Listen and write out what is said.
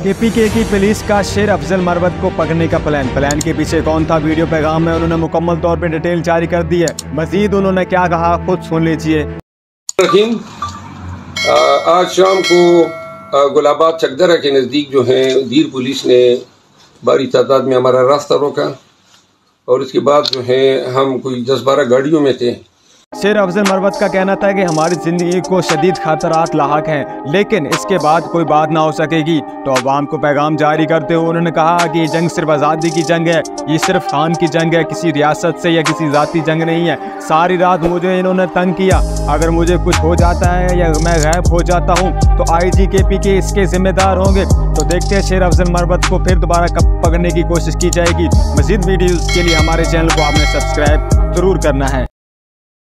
KPK की police का शेर अफजल मरवत को पकड़ने का प्लान के पीछे कौन था, वीडियो पैगाम में उन्होंने मुकम्मल तौर पे डिटेल जारी कर दी है। मजीद उन्होंने क्या कहा खुद सुन लीजिए। आज शाम को गुलाबाद चकदरा के नज़दीक जो है दीर पुलिस ने भारी तादाद में हमारा रास्ता रोका और इसके बाद जो है हम कोई 10-12 गाड़ियों में थे। शेर अफजल मरवत का कहना था कि हमारी ज़िंदगी को शदीद खतरात लाहक हैं, लेकिन इसके बाद कोई बात ना हो सकेगी। तो अवाम को पैगाम जारी करते हुए उन्होंने कहा कि ये जंग सिर्फ आज़ादी की जंग है, ये सिर्फ खान की जंग है, किसी रियासत से या किसी ज़ाती जंग नहीं है। सारी रात मुझे इन्होंने तंग किया, अगर मुझे कुछ हो जाता है या मैं गायब हो जाता हूँ तो IG KPK इसके जिम्मेदार होंगे। तो देखते हैं शेर अफजल मरवत को फिर दोबारा कब पकड़ने की कोशिश की जाएगी। मज़ीद वीडियोज़ के लिए हमारे चैनल को आपने सब्सक्राइब ज़रूर करना है।